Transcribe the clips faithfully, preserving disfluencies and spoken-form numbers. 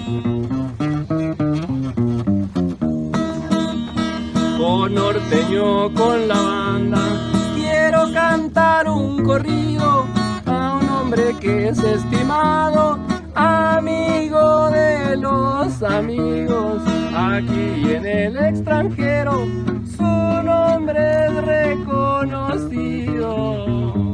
Con norteño, con la banda, quiero cantar un corrido a un hombre que es estimado, amigo de los amigos, aquí en el extranjero, su nombre es reconocido.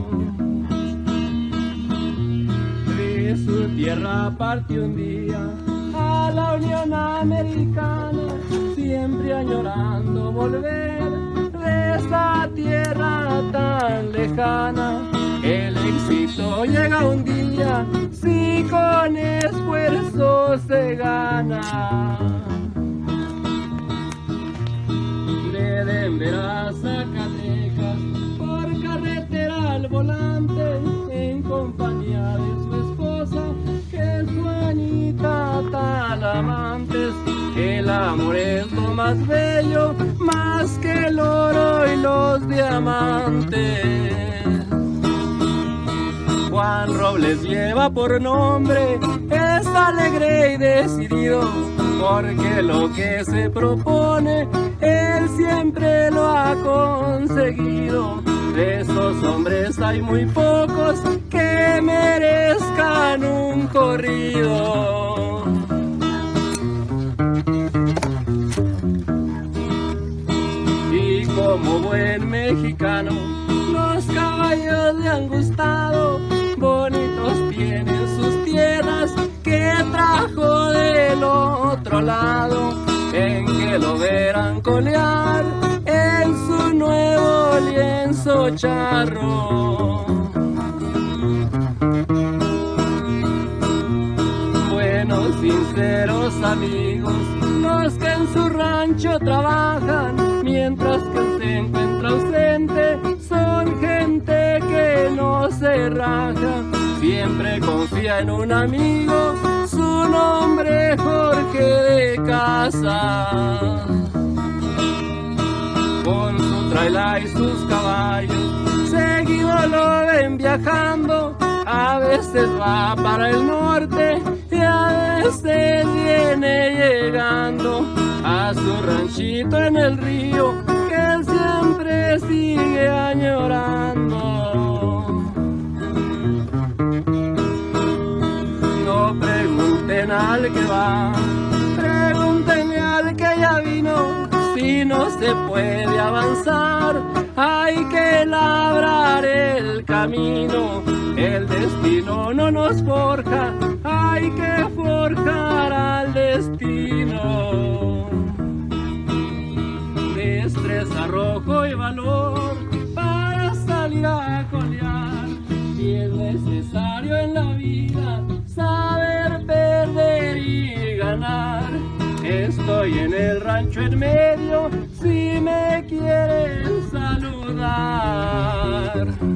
De su tierra partió un día a la Unión Americana, siempre añorando volver de esa tierra tan lejana. El éxito llega un día si con esfuerzo se gana. De Denver a Zacatecas, por carretera al volante, en compañía de su esposa, que es Juanita Talamantes. El amor es lo más bello, más que el oro y los diamantes. Juan Robles lleva por nombre, es alegre y decidido, porque lo que se propone, él siempre lo ha conseguido. De esos hombres hay muy pocos que merezcan un corrido. Y como buen mexicano, los caballos le han gustado, bonitos tienen sus tierras que trajo del otro lado, en que lo verán colear en su nuevo lienzo charro. Buenos, sinceros amigos, los que en su rancho trabajan, mientras que él se encuentra ausente, son gente que no se raja, siempre confía en un amigo, su nombre Jorge de Casa. Con su traila y sus caballos, seguido lo ven viajando, a veces va para el norte y a veces viene llegando a su ranchito en el río, que él siempre sigue añorando. No pregunten al que va, pregúntenle al que ya vino. Si no se puede avanzar, hay que labrar el camino. El destino no nos forja, hay que forjar al destino. Destreza, arrojo y valor para salir a colear, y es necesario en la vida saber perder y ganar. Estoy en el rancho en medio, si me quieren saludar.